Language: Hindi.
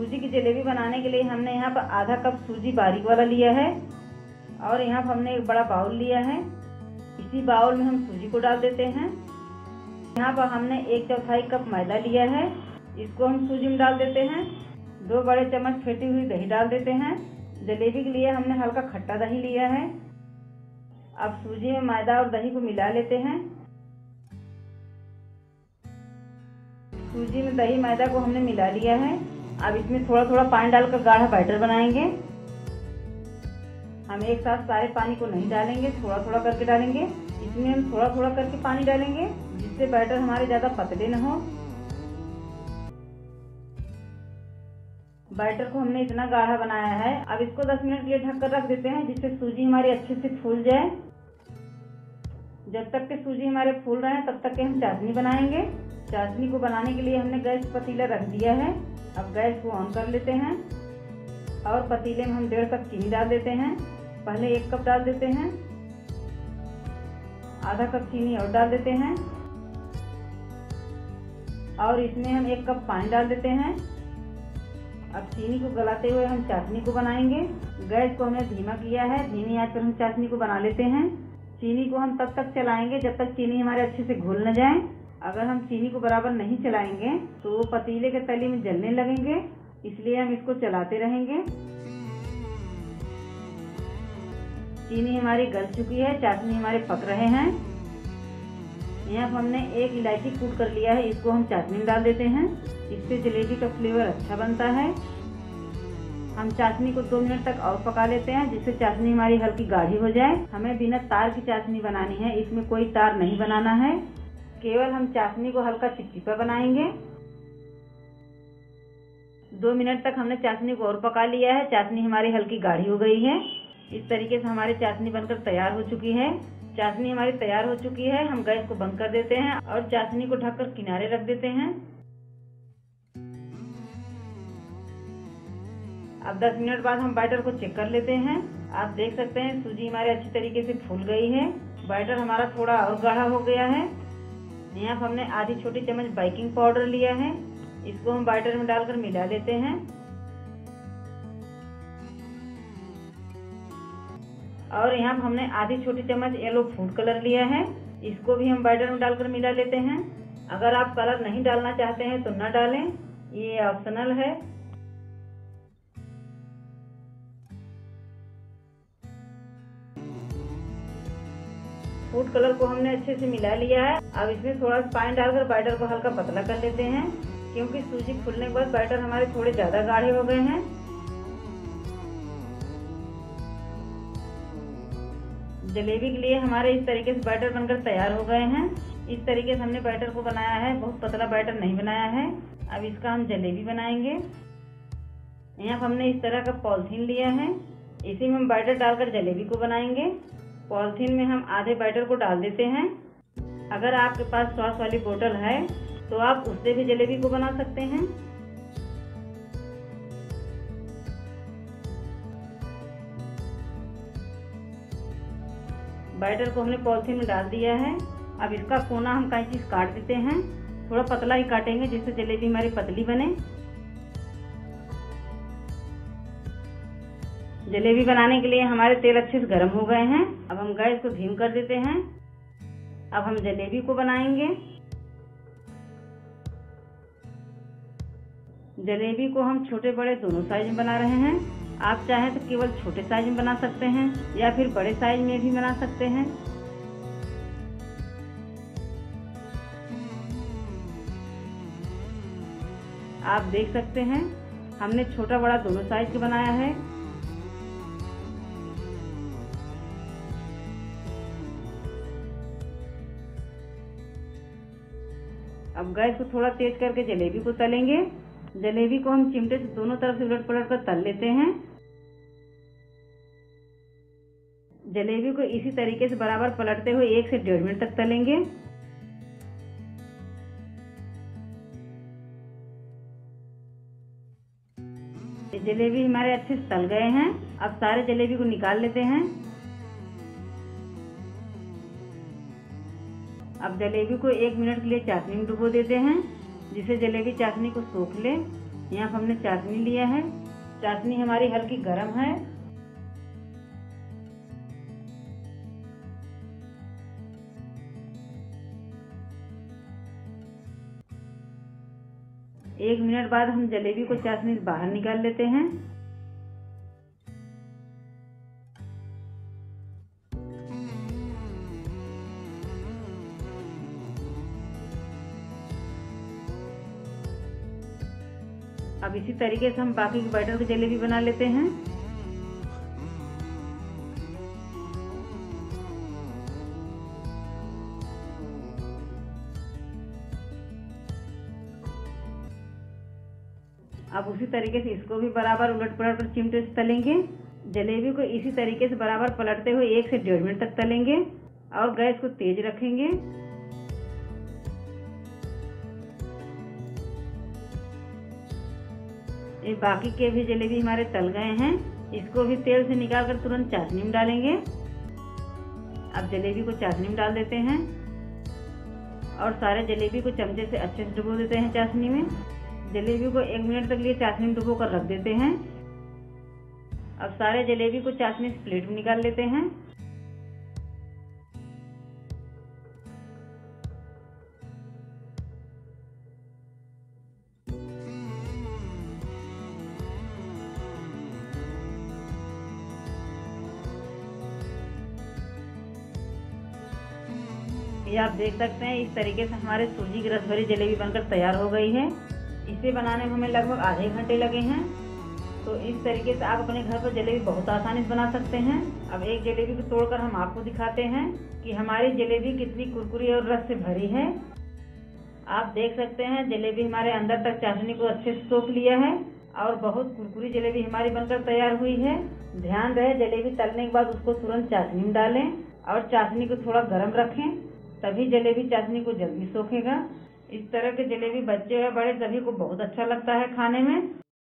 सूजी की जलेबी बनाने के लिए हमने यहाँ पर आधा कप सूजी बारीक वाला लिया है और यहाँ पर हमने एक बड़ा बाउल लिया है। इसी बाउल में हम सूजी को डाल देते हैं। यहाँ पर हमने 1/4 कप मैदा लिया है, इसको हम सूजी में डाल देते हैं। 2 बड़े चम्मच फेंटी हुई दही डाल देते हैं। जलेबी के लिए हमने हल्का खट्टा दही लिया है। अब सूजी में मैदा और दही को मिला लेते हैं। सूजी में दही मैदा को हमने मिला लिया है। अब इसमें थोड़ा थोड़ा पानी डालकर गाढ़ा बैटर बनाएंगे। हम एक साथ सारे पानी को नहीं डालेंगे, थोड़ा थोड़ा करके डालेंगे। इसमें हम थोड़ा थोड़ा करके पानी डालेंगे जिससे बैटर हमारे ज़्यादा पतले न हो। बैटर को हमने इतना गाढ़ा बनाया है। अब इसको 10 मिनट के लिए ढककर रख देते हैं जिससे सूजी हमारी अच्छे से फूल जाए। जब तक के सूजी हमारे फूल रहे हैं तब तक के हम चाशनी बनाएंगे। चाशनी को बनाने के लिए हमने गैस पतीला रख दिया है। अब गैस को ऑन कर लेते हैं और पतीले में हम 1.5 कप चीनी डाल देते हैं। पहले 1 कप डाल देते हैं, आधा कप चीनी और डाल देते हैं और इसमें हम 1 कप पानी डाल देते हैं। अब चीनी को गलाते हुए हम चाशनी को बनाएंगे। गैस को हमने धीमा किया है, धीमी आंच पर हम चाशनी को बना लेते हैं। चीनी को हम तब तक चलाएंगे जब तक चीनी हमारे अच्छे से घुल न जाए। अगर हम चीनी को बराबर नहीं चलाएंगे तो वो पतीले के तली में जलने लगेंगे, इसलिए हम इसको चलाते रहेंगे। चीनी हमारी गल चुकी है, चाशनी हमारे पक रहे हैं। यहाँ पर हमने 1 इलायची कूट कर लिया है, इसको हम चाशनी में डाल देते हैं। इससे जलेबी का फ्लेवर अच्छा बनता है। हम चाशनी को 2 मिनट तक और पका लेते हैं जिससे चाशनी हमारी हल्की गाढ़ी हो जाए। हमें बिना तार की चाशनी बनानी है, इसमें कोई तार नहीं बनाना है, केवल हम चाशनी को हल्का चिपचिपा बनाएंगे। 2 मिनट तक हमने चाशनी को और पका लिया है। चाशनी हमारी हल्की गाढ़ी हो गई है। इस तरीके से हमारी चाशनी बनकर तैयार हो चुकी है। चाशनी हमारी तैयार हो चुकी है। हम गैस को बंद कर देते हैं और चाशनी को ढककर किनारे रख देते हैं। अब 10 मिनट बाद हम बैटर को चेक कर लेते हैं। आप देख सकते हैं सूजी हमारे अच्छी तरीके से फूल गई है। बैटर हमारा थोड़ा और गाढ़ा हो गया है। यहाँ पर हमने आधी छोटी चम्मच बेकिंग पाउडर लिया है, इसको हम बैटर में डालकर मिला लेते हैं। और यहाँ पर हमने आधी छोटी चम्मच येलो फूड कलर लिया है, इसको भी हम बैटर में डालकर मिला लेते हैं। अगर आप कलर नहीं डालना चाहते हैं तो न डालें, ये ऑप्शनल है। फूड कलर को हमने अच्छे से मिला लिया है। अब इसमें थोड़ा सा पानी डालकर बैटर को हल्का पतला कर लेते हैं, क्योंकि सूजी फूलने के बाद बैटर हमारे थोड़े ज्यादा गाढ़े हो गए हैं। जलेबी के लिए हमारे इस तरीके से बैटर बनकर तैयार हो गए हैं। इस तरीके से हमने बैटर को बनाया है, बहुत पतला बैटर नहीं बनाया है। अब इसका हम जलेबी बनाएंगे। यहाँ पर हमने इस तरह का पॉलिथीन लिया है, इसी में हम बैटर डालकर जलेबी को बनाएंगे। पॉलिथीन में हम आधे बैटर को डाल देते हैं। अगर आपके पास सॉस वाली बोतल है तो आप उससे भी जलेबी को बना सकते हैं। बैटर को हमने पॉलिथीन में डाल दिया है। अब इसका कोना हम कैंची से काट देते हैं। थोड़ा पतला ही काटेंगे जिससे जलेबी हमारी पतली बने। जलेबी बनाने के लिए हमारे तेल अच्छे से गर्म हो गए हैं। अब हम गैस को धीम कर देते हैं। अब हम जलेबी को बनाएंगे। जलेबी को हम छोटे बड़े दोनों साइज में बना रहे हैं। आप चाहें तो केवल छोटे साइज में बना सकते हैं या फिर बड़े साइज में भी बना सकते हैं। आप देख सकते हैं हमने छोटा बड़ा दोनों साइज का बनाया है। अब गैस को थोड़ा तेज करके जलेबी को तलेंगे। जलेबी को हम चिमटे से दोनों तरफ से उलट पलट कर तल लेते हैं। जलेबी को इसी तरीके से बराबर पलटते हुए 1 से 1.5 मिनट तक तलेंगे। जलेबी हमारे अच्छे से तल गए हैं। अब सारे जलेबी को निकाल लेते हैं। अब जलेबी को 1 मिनट के लिए चाशनी में डुबो देते हैं, जिससे जलेबी चाशनी को सोख ले। यहाँ पर हमने चाशनी लिया है। चाशनी हमारी हल्की गर्म है। एक मिनट बाद हम जलेबी को चाशनी से बाहर निकाल लेते हैं। अब इसी तरीके से हम बाकी के बैटर की जलेबी बना लेते हैं। अब उसी तरीके से इसको भी बराबर उलट पलट कर चिमटे से तलेंगे। जलेबी को इसी तरीके से बराबर पलटते हुए 1 से 1.5 मिनट तक तलेंगे और गैस को तेज रखेंगे। ये बाकी के भी जलेबी हमारे तल गए हैं। इसको भी तेल से निकाल कर तुरंत चाशनी में डालेंगे। अब जलेबी को चाशनी में डाल देते हैं और सारे जलेबी को चमचे से अच्छे से डुबो देते हैं चाशनी में। जलेबी को 1 मिनट तक लिए चाशनी में डुबो कर रख देते हैं। अब सारे जलेबी को चाशनी से प्लेट में निकाल लेते हैं। ये आप देख सकते हैं इस तरीके से हमारे सूजी की रस भरी जलेबी बनकर तैयार हो गई है। इसे बनाने में हमें लगभग आधे घंटे लगे हैं। तो इस तरीके से आप अपने घर पर जलेबी बहुत आसानी से बना सकते हैं। अब एक जलेबी को तोड़कर हम आपको दिखाते हैं कि हमारी जलेबी कितनी कुरकुरी और रस से भरी है। आप देख सकते हैं जलेबी हमारे अंदर तक चाशनी को अच्छे से सोख लिया है और बहुत कुरकुरी जलेबी हमारी बनकर तैयार हुई है। ध्यान रहे जलेबी तलने के बाद उसको तुरंत चाशनी में डालें और चाशनी को थोड़ा गर्म रखें, तभी जलेबी चाशनी को जल्दी सोखेगा। इस तरह के जलेबी बच्चे और बड़े सभी को बहुत अच्छा लगता है खाने में।